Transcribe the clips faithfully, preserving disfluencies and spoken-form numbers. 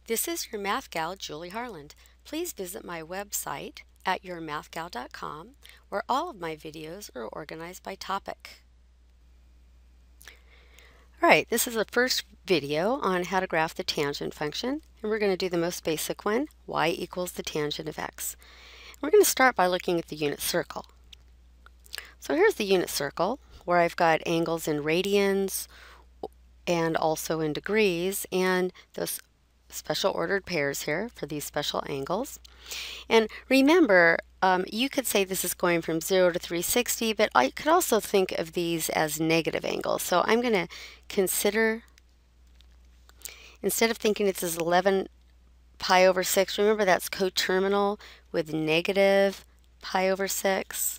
This is your math gal, Julie Harland. Please visit my website at your math gal dot com, where all of my videos are organized by topic. Alright, this is the first video on how to graph the tangent function, and we're going to do the most basic one, y equals the tangent of x. We're going to start by looking at the unit circle. So here's the unit circle, where I've got angles in radians and also in degrees, and those special ordered pairs here for these special angles. And remember, um, you could say this is going from zero to three hundred sixty, but I could also think of these as negative angles. So I'm going to consider, instead of thinking it's as eleven pi over six, remember that's coterminal with negative pi over six.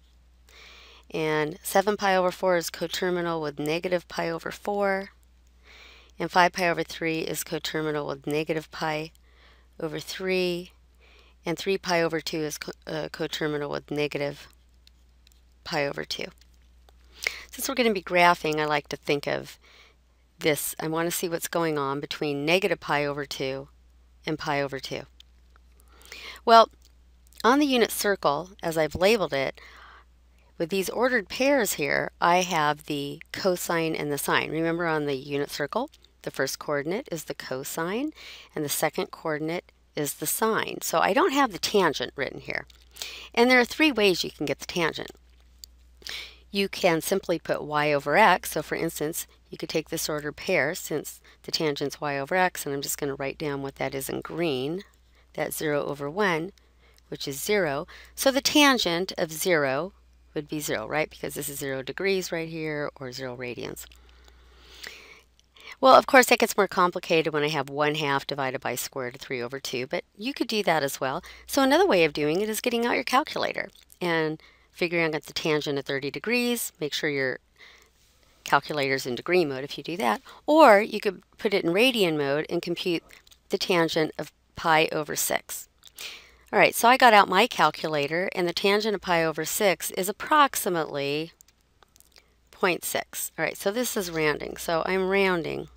And seven pi over four is coterminal with negative pi over four. And five pi over three is coterminal with negative pi over three. And three pi over two is co uh, coterminal with negative pi over two. Since we're going to be graphing, I like to think of this. I want to see what's going on between negative pi over two and pi over two. Well, on the unit circle, as I've labeled it, with these ordered pairs here, I have the cosine and the sine. Remember, on the unit circle, the first coordinate is the cosine, and the second coordinate is the sine. So I don't have the tangent written here. And there are three ways you can get the tangent. You can simply put y over x. So for instance, you could take this ordered pair, since the tangent's y over x, and I'm just going to write down what that is in green. That's zero over one, which is zero. So the tangent of zero would be zero, right? Because this is zero degrees right here, or zero radians. Well, of course, that gets more complicated when I have one half divided by square root of three over two, but you could do that as well. So another way of doing it is getting out your calculator and figuring out the tangent of thirty degrees. Make sure your calculator's in degree mode if you do that. Or you could put it in radian mode and compute the tangent of pi over six. All right, so I got out my calculator, and the tangent of pi over six is approximately zero point six. All right, so this is rounding. So I'm rounding.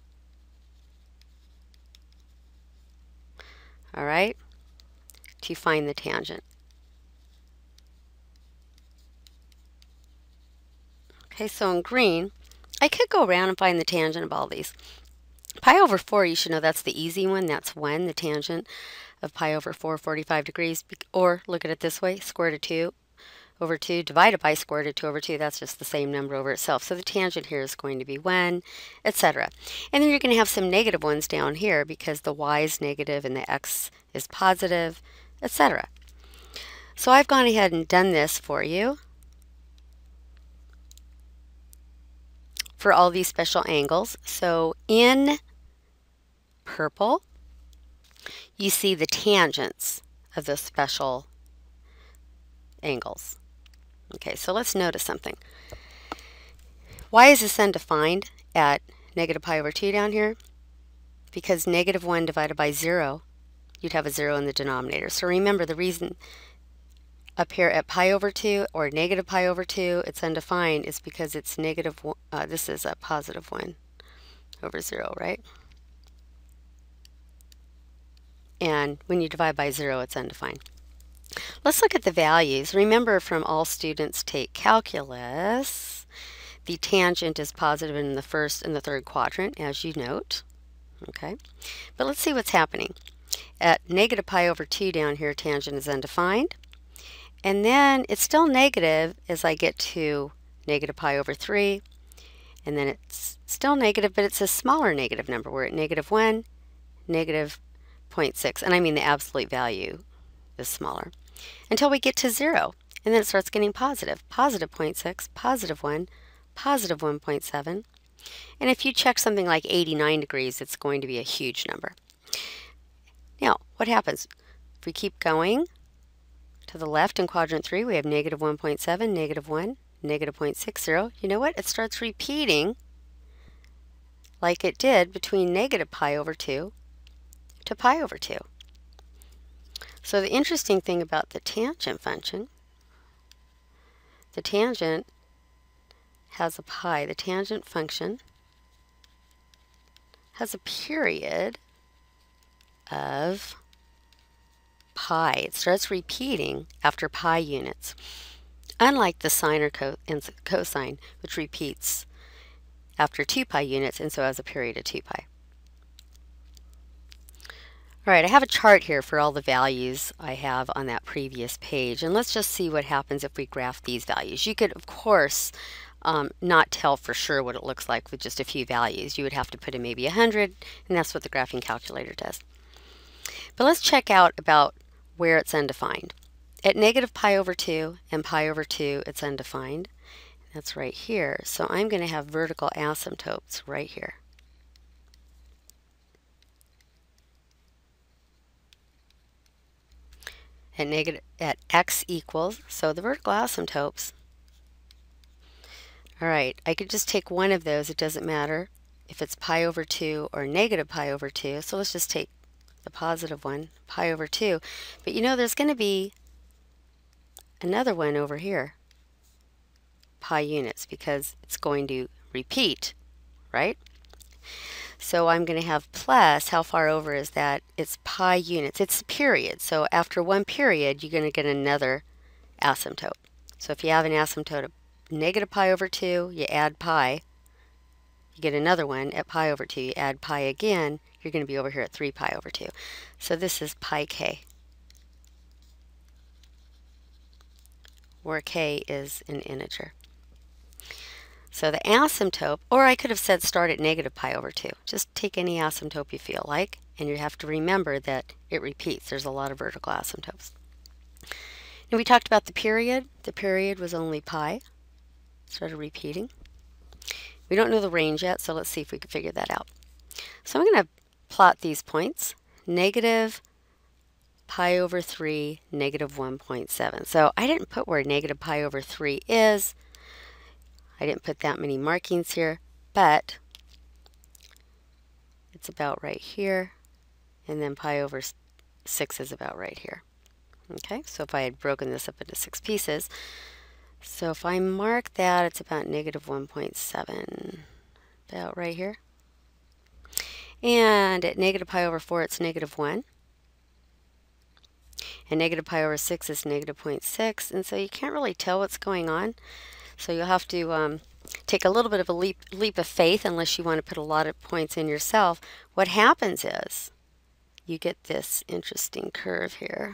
All right, to find the tangent. Okay, so in green, I could go around and find the tangent of all these. Pi over four, you should know that's the easy one. That's one, the tangent of pi over four, forty-five degrees. Or look at it this way, square root of two over two divided by square root of two over two. That's just the same number over itself. So the tangent here is going to be one, et cetera. And then you're going to have some negative ones down here because the y is negative and the x is positive, et cetera. So I've gone ahead and done this for you for all these special angles. So in purple, you see the tangents of those special angles. Okay, so let's notice something. Why is this undefined at negative pi over two down here? Because negative one divided by zero, you'd have a zero in the denominator. So remember, the reason up here at pi over two or negative pi over two, it's undefined, is because it's negative, uh, this is a positive one over zero, right? And when you divide by zero, it's undefined. Let's look at the values. Remember, from all students take calculus, the tangent is positive in the first and the third quadrant, as you note. Okay, but let's see what's happening. At negative pi over two down here, tangent is undefined. And then it's still negative as I get to negative pi over three. And then it's still negative, but it's a smaller negative number. We're at negative one, negative zero point six. And I mean the absolute value is smaller. Until we get to zero. And then it starts getting positive. Positive zero point six, positive one, positive one point seven. And if you check something like eighty-nine degrees, it's going to be a huge number. Now, what happens? If we keep going to the left in quadrant three, we have negative one point seven, negative one, negative zero point six zero. You know what? It starts repeating like it did between negative pi over two to pi over two. So the interesting thing about the tangent function, the tangent has a pi. The tangent function has a period of pi. It starts repeating after pi units, unlike the sine or co and cosine, which repeats after two pi units and so has a period of two pi. All right, I have a chart here for all the values I have on that previous page, and let's just see what happens if we graph these values. You could, of course, um, not tell for sure what it looks like with just a few values. You would have to put in maybe one hundred, and that's what the graphing calculator does. But let's check out about where it's undefined. At negative pi over two and pi over two, it's undefined. That's right here. So I'm going to have vertical asymptotes right here. At negative at x equals, so the vertical asymptotes. All right, I could just take one of those. It doesn't matter if it's pi over two or negative pi over two. So let's just take the positive one, pi over two. But you know, there's going to be another one over here, pi units, because it's going to repeat, right? So I'm going to have plus, how far over is that? It's pi units. It's a period. So after one period, you're going to get another asymptote. So if you have an asymptote of negative pi over two, you add pi. You get another one at pi over two. You add pi again. You're going to be over here at three pi over two. So this is pi k, where k is an integer. So the asymptote, or I could have said start at negative pi over two. Just take any asymptote you feel like, and you have to remember that it repeats. There's a lot of vertical asymptotes. And we talked about the period. The period was only pi. Started repeating. We don't know the range yet, so let's see if we can figure that out. So I'm going to plot these points. Negative pi over three, negative one point seven. So I didn't put where negative pi over three is. I didn't put that many markings here, but it's about right here, and then pi over six is about right here. Okay, so if I had broken this up into six pieces, so if I mark that, it's about negative one point seven, about right here. And at negative pi over four, it's negative one. And negative pi over six is negative zero point six, and so you can't really tell what's going on. So you'll have to um, take a little bit of a leap, leap of faith unless you want to put a lot of points in yourself. What happens is you get this interesting curve here.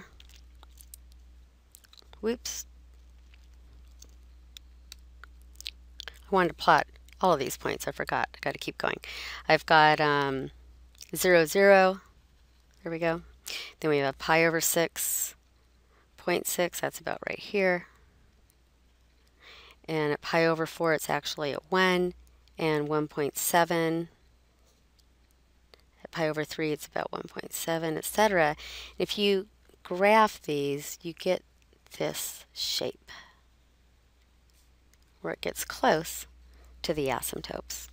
Whoops. I wanted to plot all of these points. I forgot. I got to keep going. I've got um, zero, zero. There we go. Then we have pi over six, zero point six. That's about right here. And at pi over four, it's actually at one, and one point seven. At pi over three, it's about one point seven, et cetera. If you graph these, you get this shape where it gets close to the asymptotes.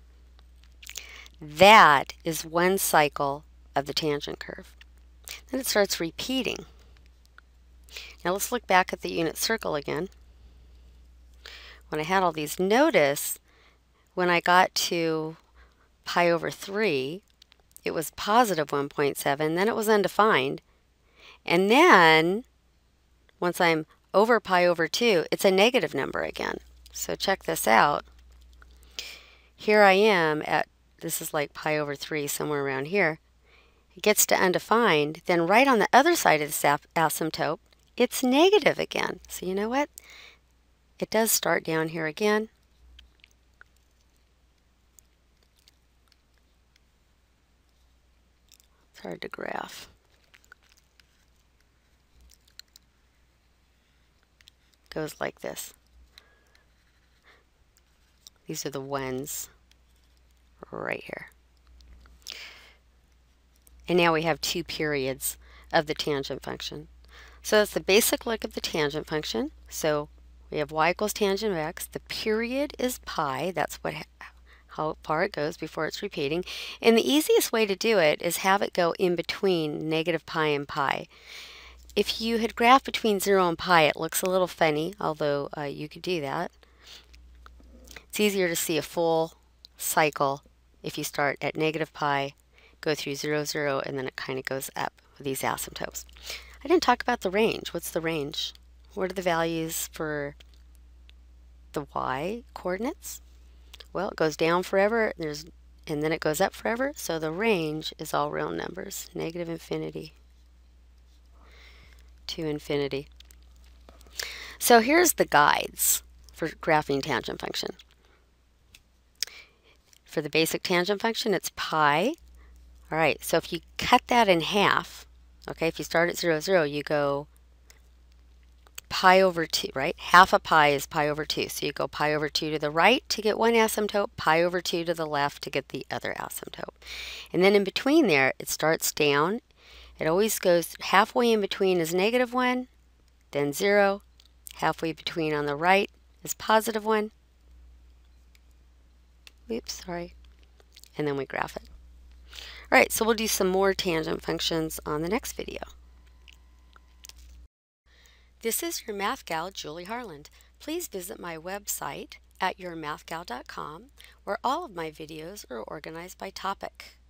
That is one cycle of the tangent curve. Then it starts repeating. Now let's look back at the unit circle again. When I had all these, notice when I got to pi over three, it was positive one point seven, then it was undefined. And then, once I'm over pi over two, it's a negative number again. So check this out. Here I am at, this is like pi over three, somewhere around here. It gets to undefined, then right on the other side of this asymptote, it's negative again. So you know what? It does start down here again. It's hard to graph. Goes like this. These are the ones right here. And now we have two periods of the tangent function. So that's the basic look of the tangent function. So we have y equals tangent of x. The period is pi. That's what how far it goes before it's repeating. And the easiest way to do it is have it go in between negative pi and pi. If you had graphed between zero and pi, it looks a little funny, although uh, you could do that. It's easier to see a full cycle if you start at negative pi, go through zero, zero, and then it kind of goes up with these asymptotes. I didn't talk about the range. What's the range? What are the values for the y coordinates? Well, it goes down forever, there's, and then it goes up forever, so the range is all real numbers, negative infinity to infinity. So here's the guides for graphing tangent function. For the basic tangent function, it's pi. All right, so if you cut that in half, okay, if you start at zero, zero, you go pi over two, right? Half a pi is pi over two. So you go pi over two to the right to get one asymptote, pi over two to the left to get the other asymptote. And then in between there, it starts down. It always goes halfway in between is negative one, then zero. Halfway between on the right is positive one. Oops, sorry. And then we graph it. All right, so we'll do some more tangent functions on the next video. This is your Math Gal, Julie Harland. Please visit my website at your math gal dot com, where all of my videos are organized by topic.